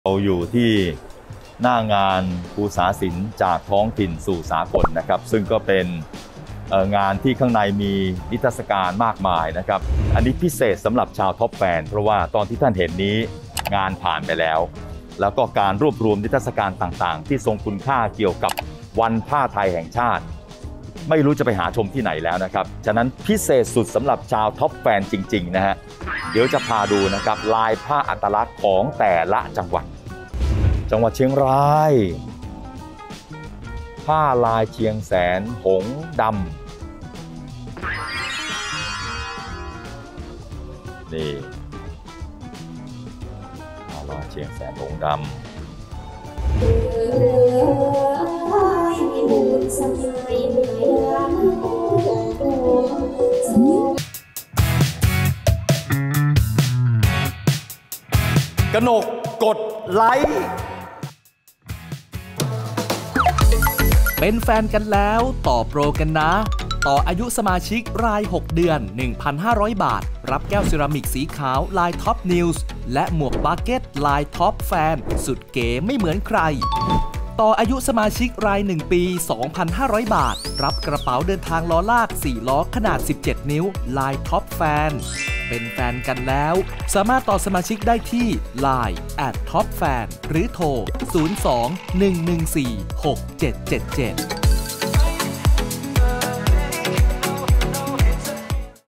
เราอยู่ที่หน้างานภูษาศิลป์จากท้องถิ่นสู่สากลนะครับซึ่งก็เป็นงานที่ข้างในมีนิทรรศการมากมายนะครับอันนี้พิเศษสำหรับชาวท็อปแฟนเพราะว่าตอนที่ท่านเห็นนี้งานผ่านไปแล้วก็การรวบรวมนิทรรศการต่างๆที่ทรงคุณค่าเกี่ยวกับวันผ้าไทยแห่งชาติไม่รู้จะไปหาชมที่ไหนแล้วนะครับฉะนั้นพิเศษสุดสำหรับชาวท็อปแฟนจริงๆนะฮะเดี๋ยวจะพาดูนะครับลายผ้าอัตลักษณ์ของแต่ละจังหวัดเชียงรายผ้าลายเชียงแสนหงส์ดำนี่ผ้าลายเชียงแสนหงส์ดำกนกกดไลค์เป็นแฟนกันแล้วต่อโปรกันนะต่ออายุสมาชิกราย 6 เดือน 1,500 บาทรับแก้วเซรามิกสีขาวลายท็อปนิวส์และหมวกบาเก็ตลายท็อปแฟนสุดเก๋ไม่เหมือนใครต่ออายุสมาชิกราย 1 ปี 2,500 บาทรับกระเป๋าเดินทางล้อลาก4ล้อขนาด 17 นิ้วลายท็อปแฟนเป็นแฟนกันแล้วสามารถต่อสมาชิกได้ที่ Line @topfan หรือโทร 02 114 6777